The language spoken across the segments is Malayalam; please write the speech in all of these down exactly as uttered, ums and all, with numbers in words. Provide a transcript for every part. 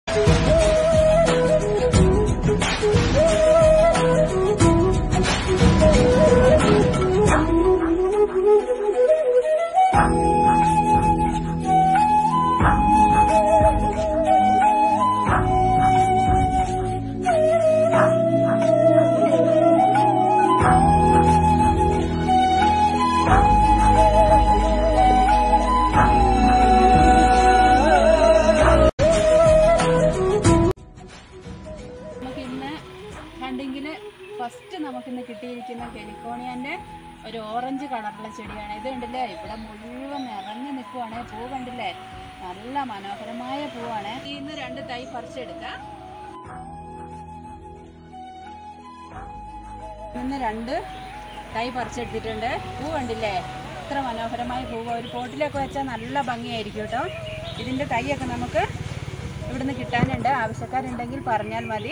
ഫസ്റ്റ് നമുക്കിന്ന് കിട്ടിയിരിക്കുന്ന ഹെലിക്കോണിയൻ്റെ ഒരു ഓറഞ്ച് കളറുള്ള ചെടിയാണ്. ഇത് കണ്ടില്ലേ, ഇവിടെ മുഴുവൻ നിറഞ്ഞു നിൽക്കുവാണ്. പൂ കണ്ടില്ലേ, നല്ല മനോഹരമായ പൂവാണ്. ഇന്ന് രണ്ട് തൈ പറിച്ചെടുക്കാം. ഇന്ന് രണ്ട് തൈ പറിച്ചെടുത്തിട്ടുണ്ട്. പൂ കണ്ടില്ലേ, എത്ര മനോഹരമായ പൂവ്. ഒരു പോട്ടിലൊക്കെ വെച്ചാൽ നല്ല ഭംഗിയായിരിക്കും കേട്ടോ. ഇതിൻ്റെ തൈയൊക്കെ നമുക്ക് ഇവിടുന്ന് കിട്ടാനുണ്ട്. ആവശ്യക്കാരുണ്ടെങ്കിൽ പറഞ്ഞാൽ മതി.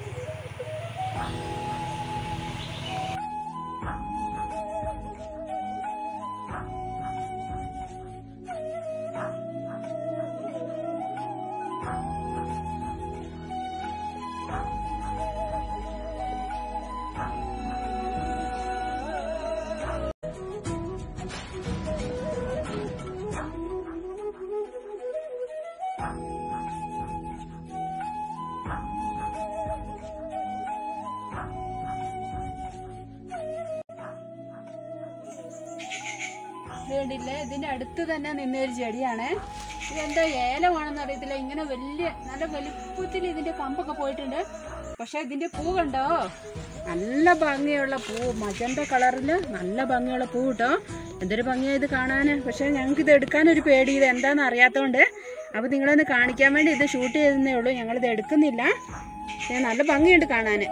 വേണ്ടില്ലേ, ഇതിന്റെ അടുത്ത് തന്നെ നിന്നൊരു ചെടിയാണ്. ഇതെന്താ ഏലമാണെന്ന് അറിയത്തില്ല. ഇങ്ങനെ വലിയ നല്ല വലിപ്പത്തിൽ ഇതിന്റെ കമ്പൊക്കെ പോയിട്ടുണ്ട്. പക്ഷെ ഇതിന്റെ പൂ കണ്ടോ, നല്ല ഭംഗിയുള്ള പൂ, മജന്ത കളറില് നല്ല ഭംഗിയുള്ള പൂ കേട്ടോ. എന്തൊരു ഭംഗിയായത് കാണാന്. പക്ഷെ ഞങ്ങൾക്ക് ഇത് എടുക്കാനൊരു പേടി, ഇത് എന്താണെന്ന് അറിയാത്തതുകൊണ്ട്. അപ്പൊ നിങ്ങളൊന്ന് കാണിക്കാൻ വേണ്ടി ഇത് ഷൂട്ട് ചെയ്തേ ഉള്ളൂ. ഞങ്ങളിത് എടുക്കുന്നില്ല. നല്ല ഭംഗിയുണ്ട് കാണാന്.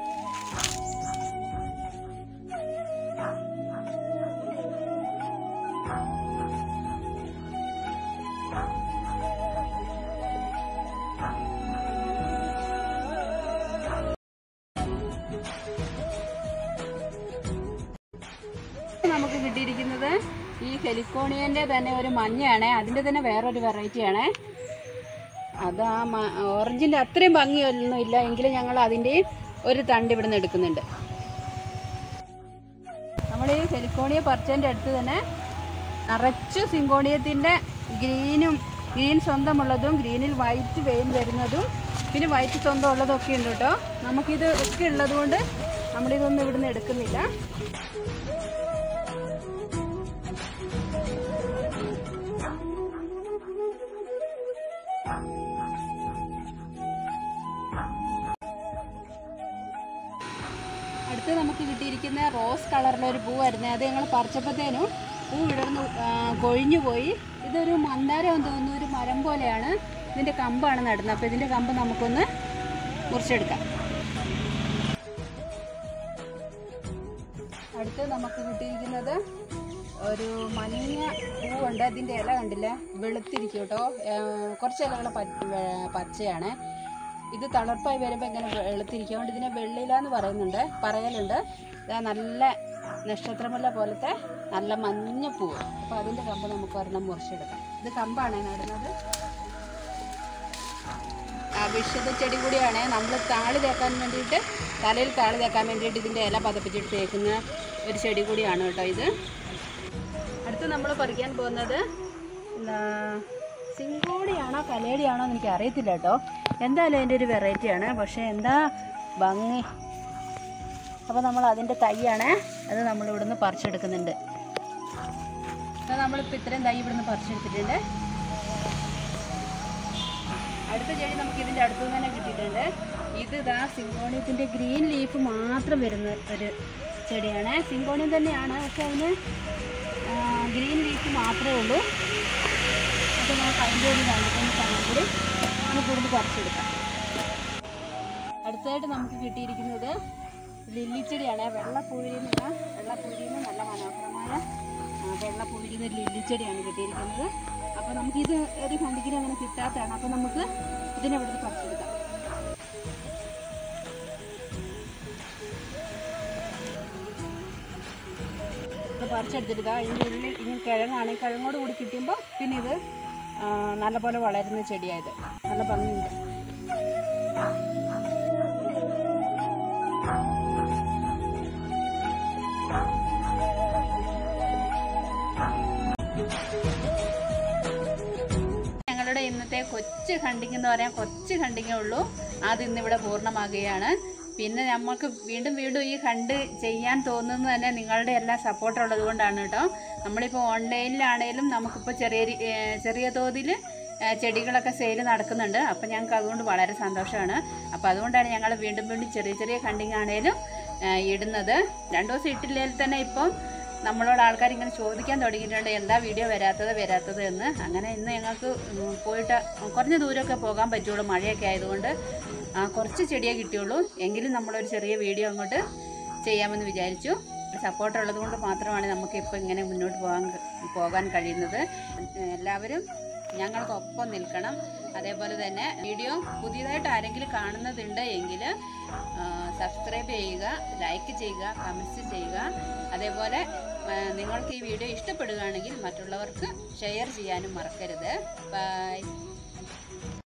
നമുക്ക് കിട്ടിയിരിക്കുന്നത് ഈ ഹെലിക്കോണിയന്റെ തന്നെ ഒരു മഞ്ഞയാണ്. അതിന്റെ തന്നെ വേറൊരു വെറൈറ്റിയാണ്. അത് ആ ഓറഞ്ചിന്റെ അത്രയും ഭംഗിയൊന്നും ഇല്ല, എങ്കിലും ഞങ്ങൾ അതിൻ്റെ ഒരു തണ്ട് ഇവിടുന്ന് എടുക്കുന്നുണ്ട്. നമ്മൾ ഈ ഹെലിക്കോണിയ പറിച്ചതിൻ്റെ അടുത്ത് തന്നെ നിറച്ചു സിങ്കോണിയത്തിന്റെ ഗ്രീനും ഗ്രീൻ സ്വന്തമുള്ളതും ഗ്രീനിൽ വൈറ്റ് വെയിൻ വരുന്നതും പിന്നെ വൈറ്റ് സ്വന്തം ഉള്ളതും ഒക്കെ ഉണ്ട് കേട്ടോ. നമുക്കിത് ഒക്കെ ഉള്ളത് കൊണ്ട് നമ്മളിതൊന്നും ഇവിടുന്ന് എടുക്കുന്നില്ല. അടുത്ത് നമുക്ക് കിട്ടിയിരിക്കുന്ന റോസ് കളറിലൊരു പൂവായിരുന്നു. അത് ഞങ്ങൾ പറിച്ചപ്പോഴത്തേനും പൂ വിടർന്ന് കൊഴിഞ്ഞു പോയി. ഇതൊരു മന്ദാരം എന്ന് തോന്നുന്നു, ഒരു മരം പോലെയാണ്. ഇതിൻ്റെ കമ്പാണ് നടുന്നത്. അപ്പോൾ ഇതിൻ്റെ കമ്പ് നമുക്കൊന്ന് മുറിച്ചെടുക്കാം. അടുത്ത് നമുക്ക് കിട്ടിയിരിക്കുന്നത് ഒരു മഞ്ഞ പൂവുണ്ട്. അതിൻ്റെ ഇല കണ്ടില്ലേ, വെളുത്തിരിക്കും കേട്ടോ. കുറച്ച് ഇലകൾ പച്ചയാണ്. ഇത് തളർപ്പായി വരുമ്പോൾ ഇങ്ങനെ വെളുത്തിരിക്കും. അതുകൊണ്ട് ഇതിനെ വെള്ളില എന്ന് പറയുന്നുണ്ട് പറയലുണ്ട്. ഇതാ നല്ല നക്ഷത്രമുല്ല പോലത്തെ നല്ല മഞ്ഞ പൂവ്. അപ്പോൾ അതിൻ്റെ കമ്പ് നമുക്ക് ഒരെണ്ണം മുറിച്ചെടുക്കാം. ഇത് കമ്പാണ് നടുന്നത്. വിഷുദ്ധ ചെടി കൂടിയാണ്. നമ്മൾ താളി തേക്കാൻ വേണ്ടിയിട്ട്, തലയിൽ താളി തേക്കാൻ വേണ്ടിയിട്ട് ഇതിൻ്റെ ഇല പതപ്പിച്ചിട്ട് തേക്കുന്ന ഒരു ചെടി കൂടിയാണ് കേട്ടോ ഇത്. അടുത്ത് നമ്മൾ പറിക്കാൻ പോകുന്നത് എന്താ, സിങ്കോണിയാണോ കലേടിയാണോ എന്ന് എനിക്ക് അറിയത്തില്ല കേട്ടോ. എന്തായാലും അതിൻ്റെ ഒരു വെറൈറ്റിയാണ്. പക്ഷേ എന്താ ഭംഗി. അപ്പോൾ നമ്മൾ അതിൻ്റെ തൈയാണ്, അത് നമ്മളിവിടുന്ന് പറിച്ചെടുക്കുന്നുണ്ട്. അത് നമ്മളിപ്പോൾ ഇത്രയും തൈ ഇവിടുന്ന് പറിച്ചെടുത്തിട്ടുണ്ട്. അടുത്ത ചെടി നമുക്ക് ഇതിൻ്റെ അടുത്ത് തന്നെ കിട്ടിയിട്ടുണ്ട്. ഇത് ഇതാ സിങ്കോണിയത്തിൻ്റെ ഗ്രീൻ ലീഫ് മാത്രം വരുന്ന ഒരു ചെടിയാണ്. സിങ്കോണിയം തന്നെയാണ്, പക്ഷെ അതിന് ഗ്രീൻ ലീഫ് മാത്രമേ ഉള്ളൂ. അപ്പോൾ നമുക്ക് അതിൻ്റെ ഒരു കാണിക്കുന്ന സമയം കൂടി നമുക്ക് ഇവിടുന്ന് പറിച്ചെടുക്കാം. അടുത്തതായിട്ട് നമുക്ക് കിട്ടിയിരിക്കുന്നത് ലില്ലിച്ചെടിയാണ്. വെള്ളപ്പൂവിരിന്ന് വെള്ളപ്പൂവിരിന്ന് നല്ല മനോഹരമായ വെള്ളപ്പൂവിരിന്ന് ലില്ലിച്ചെടിയാണ് കിട്ടിയിരിക്കുന്നത്. അപ്പോൾ നമുക്കിത് ഒരു കണ്ടിക്കിന് അങ്ങനെ കിട്ടാത്തതാണ്. അപ്പോൾ നമുക്ക് ഇതിനെ ഇവിടുന്ന് പറിച്ചെടുക്കാം. ഇത് പറിച്ചെടുത്തിട്ട് ഇതിൻ്റെ ഉള്ളിൽ ഇങ്ങനെ കിഴങ്ങാണ്. കിഴങ്ങോട് കൂടി കിട്ടുമ്പോൾ പിന്നെ ഇത് നല്ലപോലെ വളരുന്ന ചെടിയായത്. നല്ല ഭംഗിയുണ്ട്. കുറച്ച് കണ്ടിങ് എന്ന് പറയാൻ കുറച്ച് കണ്ടിങ്ങേ ഉള്ളൂ. അത് ഇന്നിവിടെ പൂർണ്ണമാകുകയാണ്. പിന്നെ നമുക്ക് വീണ്ടും വീണ്ടും ഈ കണ്ട് ചെയ്യാൻ തോന്നുന്നത് തന്നെ നിങ്ങളുടെ എല്ലാ സപ്പോർട്ടുള്ളത് കൊണ്ടാണ് കേട്ടോ. നമ്മളിപ്പോൾ ഓൺലൈനിലാണേലും നമുക്കിപ്പോൾ ചെറിയ ചെറിയ തോതിൽ ചെടികളൊക്കെ സെയിൽ നടക്കുന്നുണ്ട്. അപ്പോൾ ഞങ്ങൾക്ക് അതുകൊണ്ട് വളരെ സന്തോഷമാണ്. അപ്പോൾ അതുകൊണ്ടാണ് ഞങ്ങൾ വീണ്ടും വീണ്ടും ചെറിയ ചെറിയ കണ്ടിങ് ആണേലും ഇടുന്നത്. രണ്ടു ദിവസം ഇട്ടില്ലെങ്കിൽ തന്നെ ഇപ്പം നമ്മളോട് ആൾക്കാർ ഇങ്ങനെ ചോദിക്കാൻ തുടങ്ങിയിട്ടുണ്ട്, എന്താ വീഡിയോ വരാത്തത് വരാത്തത് എന്ന്. അങ്ങനെ ഇന്ന് ഞങ്ങൾക്ക് പോയിട്ട് കുറഞ്ഞ ദൂരമൊക്കെ പോകാൻ പറ്റുള്ളൂ, മഴയൊക്കെ ആയതുകൊണ്ട്. കുറച്ച് ചെടിയേ കിട്ടിയുള്ളൂ. എങ്കിലും നമ്മളൊരു ചെറിയ വീഡിയോ അങ്ങോട്ട് ചെയ്യാമെന്ന് വിചാരിച്ചു. സപ്പോർട്ടുള്ളത് കൊണ്ട് മാത്രമാണ് നമുക്കിപ്പോൾ ഇങ്ങനെ മുന്നോട്ട് പോകാൻ പോകാൻ കഴിയുന്നത്. എല്ലാവരും ഞങ്ങൾക്കൊപ്പം നിൽക്കണം. അതേപോലെ തന്നെ വീഡിയോ പുതിയതായിട്ട് ആരെങ്കിലും കാണുന്നതുണ്ട് എങ്കിൽ സബ്സ്ക്രൈബ് ചെയ്യുക, ലൈക്ക് ചെയ്യുക, കമൻറ്റ്സ് ചെയ്യുക. അതേപോലെ നിങ്ങൾക്ക് ഈ വീഡിയോ ഇഷ്ടപ്പെടുകയാണെങ്കിൽ മറ്റുള്ളവർക്ക് ഷെയർ ചെയ്യാനും മറക്കരുത്. ബൈ.